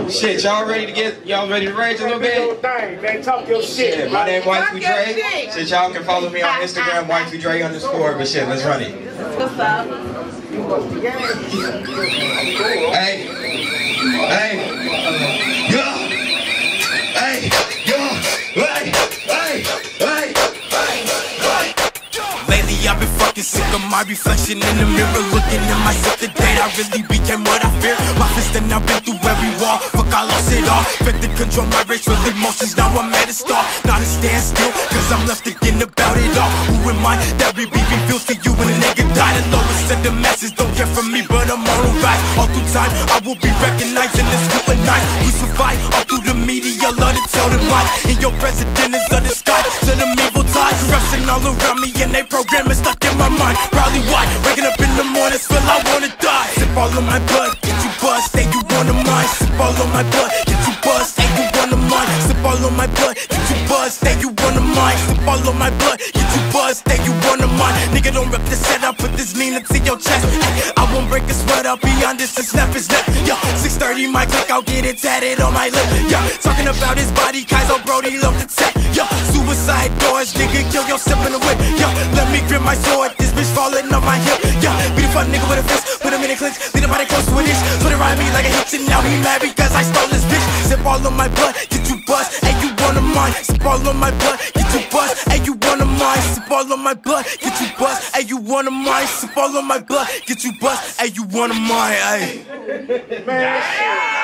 Shit, y'all ready to rage a little bit? Man, talk your shit. My name Wifey Dre. Shit, y'all can follow me on Instagram, Wifey Dre _. But shit, let's run it. What's up? Hey, yo, hey, Lately I've been fucking sick of my reflection in the mirror. Looking at myself today, I really became what I fear. My fist and I've been through every wall. Fuck, I lost it all. Fit to control my race with emotions, now I'm at a stall. Not a standstill, cause I'm left thinking about it all. Who am I that be feels to you when a nigga died? The lowest of the masses don't care for me, but I'm on a rise. All through time, I will be recognized and it's scrutinized. We survive all through the media, love to tell them lies. And your president is of the sky, to them evil ties. Corruption all around me and they program is stuck in my mind. Probably why, waking up in the morning, feel I wanna die. Sip all of my blood, get you buzzed, say you wanna mine. Sip all of my blood, get you buzzed, say you wanna mine. Sip all of my blood, get you buzzed, say you wanna mine. Sip all of my blood, get you buzzed, say you wanna mine. Nigga, don't rep the set, I put this lean into your chest. I won't break a sweat, I'll be on this and snap his neck. Yo, 630 my click, I'll get it tatted on my lip. Yo, talking about his body, Kaiser Brody love the tech. Yo, suicide doors, nigga, kill yourself in the whip. Yo, let me grip my sword, this bitch falling on my hip. Yo, beat a fuck nigga with a fist, put him in the clinch, lead him body close to a dish. Put it around me like a hitch and now he mad because I stole this bitch. Sip all of my blood, get you bust, hey you wanna mine. Sip all of my blood, get you bust, hey you wanna mine. Sip all of my blood, get you bust, hey you wanna mine. Sip all of my blood, get you bust, hey you wanna mine, hey. Man,